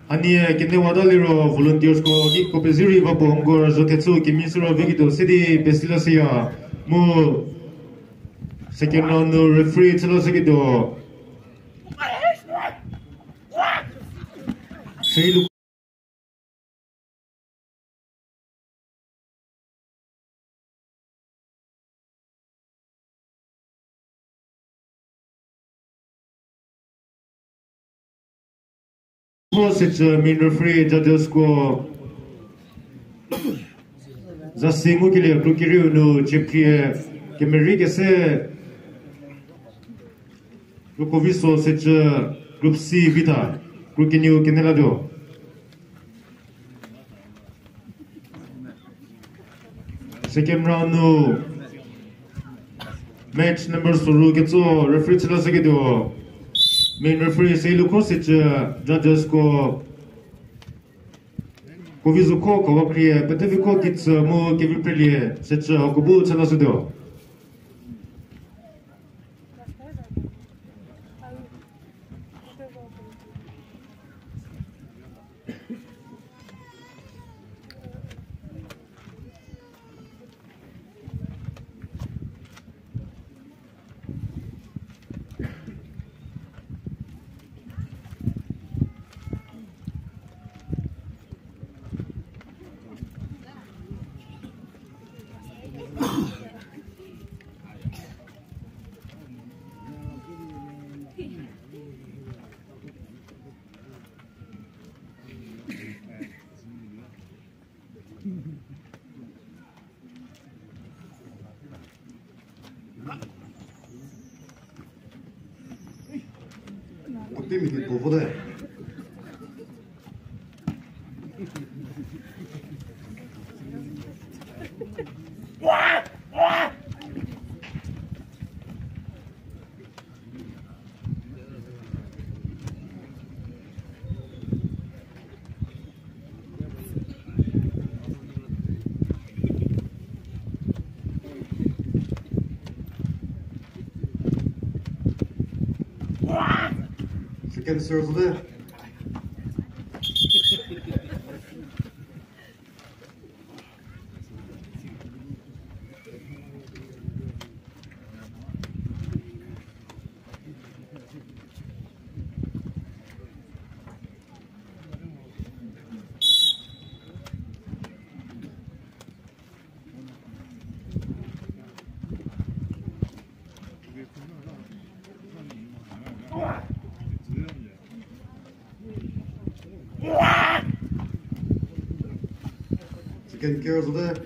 Ania kene wadaliro volunteers ko gi ko beziri va bohongor zotetsu kimisro vigido sidi besilasia mo second round no referee chalo segido seilu Such main referee judges ko zasingu ke liye krukiri no chepkie kemeri ke se Rokoviso Sechü group C vita krukini kenelado second round no match number suru getso referee chila segido main referee seilu ko Sechü judges ko Rokoviso ko kawakriye betevi ko kits mo kevi prelie Sechü hakubu chala sudo Temi di povode. Second serve there. Second carousel there.